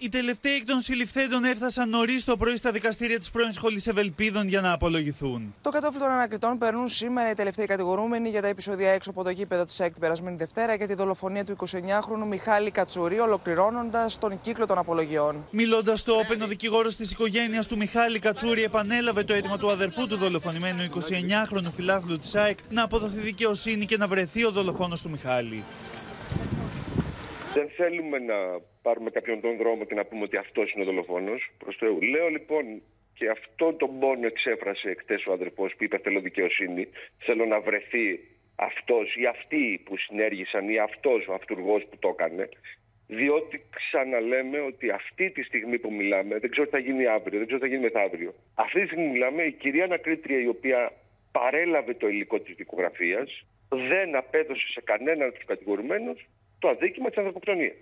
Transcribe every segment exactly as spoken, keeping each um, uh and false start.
Οι τελευταίοι εκ των συλληφθέντων έφτασαν νωρίς το πρωί στα δικαστήρια της πρώην σχολής Ευελπίδων για να απολογηθούν. Το κατόφλι των ανακριτών περνούν σήμερα οι τελευταίοι κατηγορούμενοι για τα επεισόδια έξω από το γήπεδο της ΑΕΚ την περασμένη Δευτέρα και τη δολοφονία του εικοσιεννιάχρονου Μιχάλη Κατσουρί, ολοκληρώνοντας τον κύκλο των απολογιών. Μιλώντας στο Όπεν, ο δικηγόρος της οικογένειας του Μιχάλη Κατσουρί επανέλαβε το αίτημα του αδερφού του δολοφονημένου εικοσιεννιάχρονου φιλάθλου της ΑΕΚ να αποδοθεί δικαιοσύνη και να βρεθεί ο δολοφόνος του Μιχάλη. Δεν θέλουμε να πάρουμε κάποιον τον δρόμο και να πούμε ότι αυτός είναι ο δολοφόνος. Προς Θεού. Λέω λοιπόν, και αυτό τον πόνο εξέφρασε χτες ο αδερφός που είπε θέλω δικαιοσύνη. Θέλω να βρεθεί αυτός ή αυτοί που συνέργησαν ή αυτός ο αυτουργός που το έκανε. Διότι ξαναλέμε ότι αυτή τη στιγμή που μιλάμε, δεν ξέρω τι θα γίνει αύριο, δεν ξέρω τι θα γίνει μεθαύριο. Αυτή τη στιγμή μιλάμε, η κυρία ανακρίτρια η οποία παρέλαβε το υλικό της δικογραφίας δεν απέδωσε σε κανέναν από τους κατηγορουμένους το αδίκημα της ανθρωποκτονίας.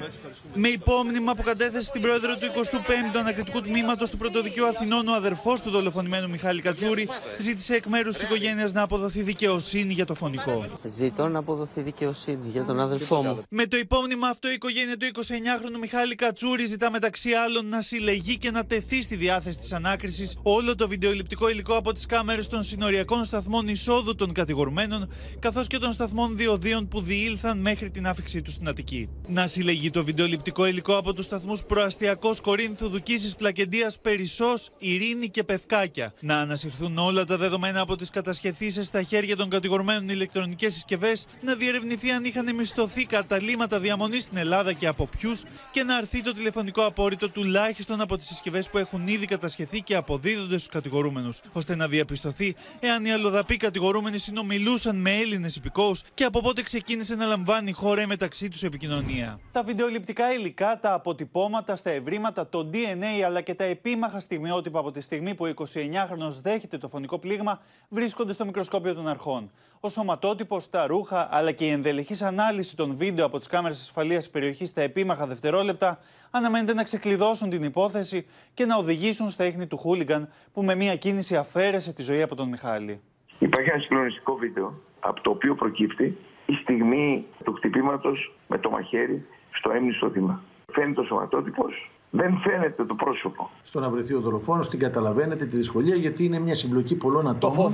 Με υπόμνημα που κατέθεσε στην πρόεδρο του εικοστού πέμπτου Ανακριτικού Τμήματος του Πρωτοδικείου Αθηνών, ο αδερφός του δολοφονημένου Μιχάλη Κατσουρί ζήτησε εκ μέρους της οικογένειας να αποδοθεί δικαιοσύνη για το φωνικό. Ζητώ να αποδοθεί δικαιοσύνη για τον αδερφό μου. Με το υπόμνημα αυτό, η οικογένεια του εικοσιεννιάχρονου Μιχάλη Κατσουρί ζητά μεταξύ άλλων να συλλεγεί και να τεθεί στη διάθεση της ανάκρισης όλο το βιντεοληπτικό υλικό από τις κάμερες των συνοριακών σταθμών εισόδου των κατηγορουμένων, καθώς και των σταθμών διοδίων που διήλθαν μέχρι την άφηξή του στην Αττική. Να συλλεγεί το βιντεοληπτικό υλικό από τους σταθμούς Προαστιακός, Κορίνθου, Δουκίσης, Πλακεντίας, Περισσός, Ειρήνη και Πευκάκια. Να ανασυρθούν όλα τα δεδομένα από τις κατασχεθήσεις στα χέρια των κατηγορουμένων ηλεκτρονικές συσκευές, να διερευνηθεί αν είχαν μισθωθεί καταλύματα διαμονής στην Ελλάδα και από ποιους, και να αρθεί το τηλεφωνικό απόρριτο τουλάχιστον από τις συσκευές που έχουν ήδη κατασχεθεί και αποδίδονται στους κατηγορούμενους, ώστε να διαπιστωθεί εάν οι αλλοδαποί κατηγορούμενοι συνομιλούσαν με Έλληνες υπηκόους και από πότε ξεκίνησε να λαμβάνει η χώρα μεταξύ τους επικοινωνία. Τα βιντεοληπτικά υλικά, τα αποτυπώματα στα ευρήματα, το ντι εν έι αλλά και τα επίμαχα στιγμιότυπα από τη στιγμή που ο εικοσιεννιάχρονος δέχεται το φωνικό πλήγμα βρίσκονται στο μικροσκόπιο των αρχών. Ο σωματότυπος, τα ρούχα αλλά και η ενδελεχής ανάλυση των βίντεο από τις κάμερες ασφαλείας της περιοχής στα επίμαχα δευτερόλεπτα αναμένεται να ξεκλειδώσουν την υπόθεση και να οδηγήσουν στα ίχνη του χούλιγκαν που με μία κίνηση αφαίρεσε τη ζωή από τον Μιχάλη. Υπάρχει ένα συγκλονιστικό βίντεο από το οποίο προκύπτει η στιγμή του χτυπήματος με το μαχαίρι στο έμνηστο θύμα. Φαίνεται ο σωματότυπος, δεν φαίνεται το πρόσωπο. Στο να βρεθεί ο δολοφόνος, την καταλαβαίνετε τη δυσκολία, γιατί είναι μια συμπλοκή πολλών ατόμων.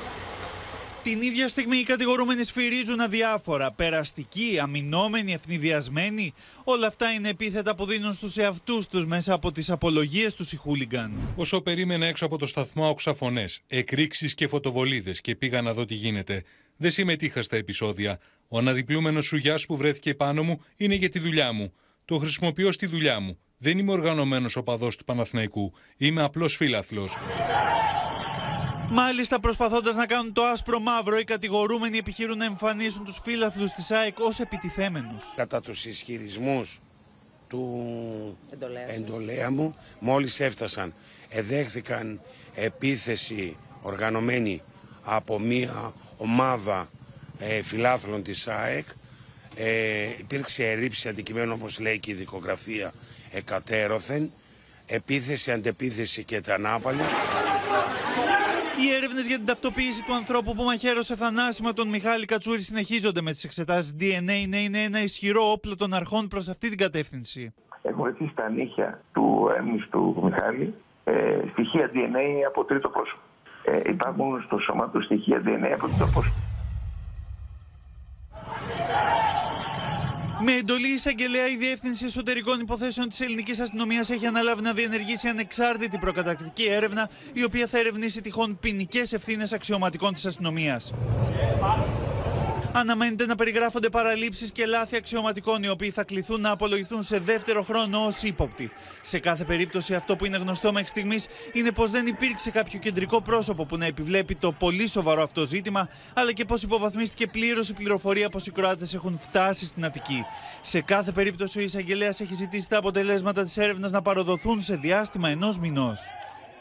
Την ίδια στιγμή οι κατηγορούμενοι σφυρίζουν αδιάφορα, περαστικοί, αμυνόμενοι, ευνηδιασμένοι. Όλα αυτά είναι επίθετα που δίνουν στους εαυτούς τους μέσα από τις απολογίες τους οι χούλιγκαν. Όσο περίμενα έξω από το σταθμό άκουσα φωνές, εκρήξεις και φωτοβολίδες και πήγα να δω τι γίνεται. Δεν συμμετείχα στα επεισόδια. Ο αναδιπλούμενος σουγιάς που βρέθηκε πάνω μου είναι για τη δουλειά μου. Το χρησιμοποιώ στη δουλειά μου. Δεν είμαι οργανωμένος οπαδός του Παναθηναϊκού. Είμαι απλός φίλαθλος. Μάλιστα, προσπαθώντας να κάνουν το άσπρο μαύρο, οι κατηγορούμενοι επιχειρούν να εμφανίσουν τους φίλαθλους της ΑΕΚ ως επιτιθέμενους. Κατά τους ισχυρισμούς του εντολέα μου, μόλις έφτασαν, εδέχθηκαν επίθεση οργανωμένη από μία ομάδα ε, φιλάθλων της ΑΕΚ. Ε, υπήρξε ερήψη αντικειμένου, όπως λέει και η δικογραφία, εκατέρωθεν, επίθεση, αντεπίθεση και τανάπαλη. Οι έρευνες για την ταυτοποίηση του ανθρώπου που μαχαίρωσε θανάσιμα τον Μιχάλη Κατσουρί συνεχίζονται, με τις εξετάσεις ντι εν έι να είναι ένα ισχυρό όπλο των αρχών προς αυτή την κατεύθυνση. Έχουν βρεθεί στα νύχια του έμνηστου Μιχάλη ε, στοιχεία ντι εν έι από τρίτο πρόσωπο. Ε, υπάρχουν στο σώμα του στοιχεία ντι εν έι από τρίτο πρόσωπο. Με εντολή εισαγγελέα, η Διεύθυνση Εσωτερικών Υποθέσεων της Ελληνικής Αστυνομίας έχει αναλάβει να διενεργήσει ανεξάρτητη προκαταρκτική έρευνα, η οποία θα ερευνήσει τυχόν ποινικές ευθύνες αξιωματικών της αστυνομίας. Αναμένεται να περιγράφονται παραλήψεις και λάθη αξιωματικών, οι οποίοι θα κληθούν να απολογηθούν σε δεύτερο χρόνο ως ύποπτοι. Σε κάθε περίπτωση, αυτό που είναι γνωστό μέχρι στιγμής είναι πως δεν υπήρξε κάποιο κεντρικό πρόσωπο που να επιβλέπει το πολύ σοβαρό αυτό ζήτημα, αλλά και πως υποβαθμίστηκε πλήρως η πληροφορία πως οι Κροάτες έχουν φτάσει στην Αττική. Σε κάθε περίπτωση, ο εισαγγελέας έχει ζητήσει τα αποτελέσματα της έρευνας να παροδοθούν σε διάστημα ενός μηνός.